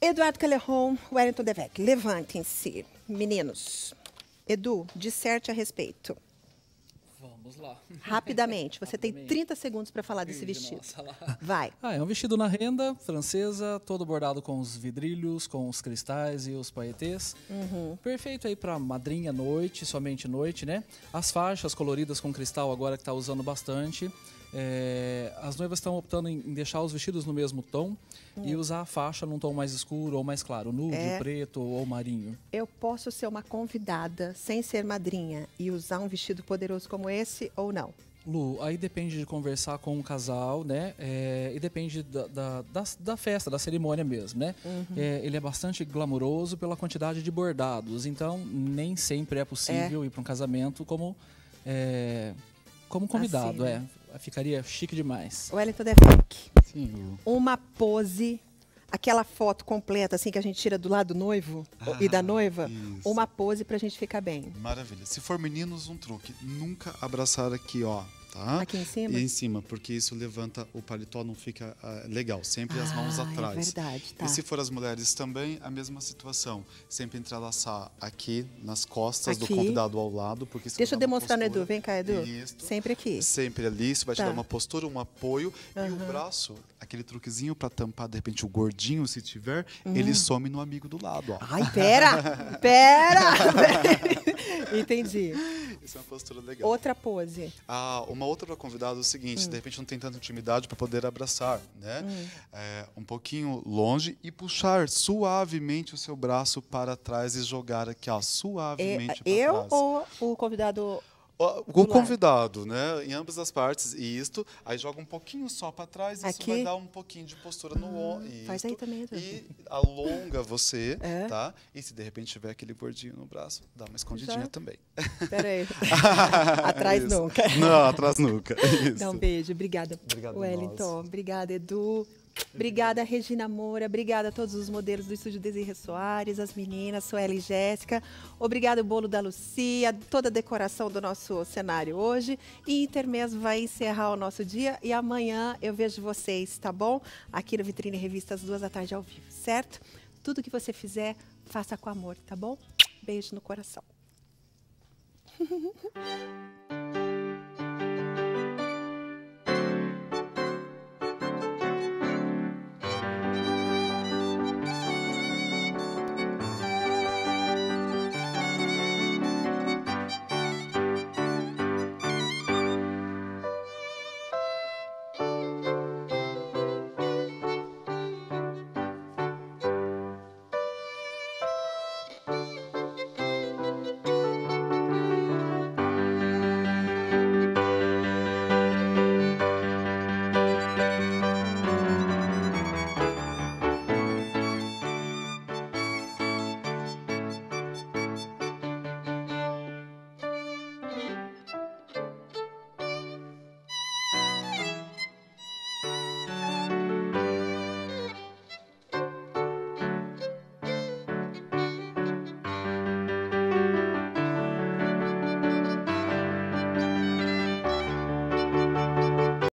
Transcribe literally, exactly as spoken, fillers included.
Eduardo Calerron, Wellington Devec, levantem-se, meninos. Edu, disserte a respeito. Vamos lá. Rapidamente, você Rapidamente. tem trinta segundos para falar desse Ih, vestido. nossa, lá. Vai. Ah, é um vestido na renda francesa, todo bordado com os vidrilhos, com os cristais e os paetês. Uhum. Perfeito aí para madrinha noite, somente noite, né? As faixas coloridas com cristal agora que está usando bastante. É, as noivas estão optando em deixar os vestidos no mesmo tom hum. e usar a faixa num tom mais escuro ou mais claro, nude, é. preto ou marinho. Eu posso ser uma convidada sem ser madrinha e usar um vestido poderoso como esse ou não? Lu, aí depende de conversar com o casal, né? É, e depende da, da, da, da festa, da cerimônia mesmo, né? Uhum. É, ele é bastante glamouroso pela quantidade de bordados, então nem sempre é possível é. ir para um casamento como, é, como convidado, assim, né? é. Ficaria chique demais. Wellington Devec. Sim, Lu. Uma pose, aquela foto completa assim que a gente tira do lado do noivo ah, e da noiva, isso. Uma pose pra gente ficar bem. Maravilha. Se for meninos, um truque. Nunca abraçar aqui, ó. Tá? Aqui em cima? E em cima, porque isso levanta o paletó, não fica uh, legal. Sempre ah, as mãos atrás. É verdade, tá. E se for as mulheres também, a mesma situação. Sempre entrelaçar aqui nas costas aqui. do convidado ao lado. Porque isso Deixa eu demonstrar no Edu. Vem cá, Edu. Isto. Sempre aqui. Sempre ali. Isso vai tá. te dar uma postura, um apoio. Uhum. E o braço, aquele truquezinho para tampar, de repente, o gordinho, se tiver, hum. ele some no amigo do lado. Ó. Ai, pera! pera! Entendi. Isso é uma postura legal. Outra pose. Ah, uma outra para convidado é o seguinte, hum. de repente não tem tanta intimidade para poder abraçar, né? Hum. É, um pouquinho longe e puxar suavemente o seu braço para trás e jogar aqui, ó, suavemente é, para eu trás. Eu ou o convidado? O convidado, né? Em ambas as partes, e isto, aí joga um pouquinho só para trás, e isso vai dar um pouquinho de postura no ombro. Hum, faz aí também, Edu. E alonga você, é? tá? E se de repente tiver aquele gordinho no braço, dá uma escondidinha Já? também. Peraí. Atrás isso. nunca. Não, atrás nunca. Isso. Dá um beijo. Obrigada, Obrigado, Wellington. Nós. Obrigada, Edu. Obrigada, Regina Moura. Obrigada a todos os modelos do Estúdio Desirê Soares, as meninas, Sueli e Jéssica. Obrigada, o bolo da Lucia, toda a decoração do nosso cenário hoje. E Intermesmo vai encerrar o nosso dia e amanhã eu vejo vocês, tá bom? Aqui no Vitrine Revista, às duas da tarde ao vivo, certo? Tudo que você fizer, faça com amor, tá bom? Beijo no coração.